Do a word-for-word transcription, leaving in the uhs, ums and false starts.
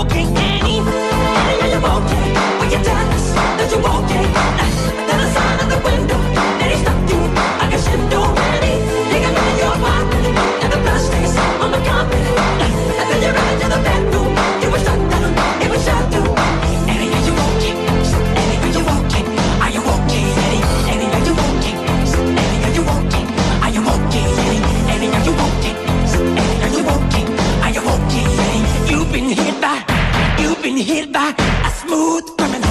walking, Annie? Annie, are you walking? Were you jealous that you walking? Then a sign at the window, then he stopped you like a shindo, Annie. You got me in your pocket, and the blood stains on the carpet. And then you ran into the bedroom, you were shut down, it was shut down. Annie, are you walking? Annie, are you walking? Are you walking, Annie? Annie, are you walking? Annie, are you walking? Are you walking, Annie? Annie, are you walking? Annie, are you walking? Are you walking, Annie? You've been hit by, you've been hit by a smooth criminal.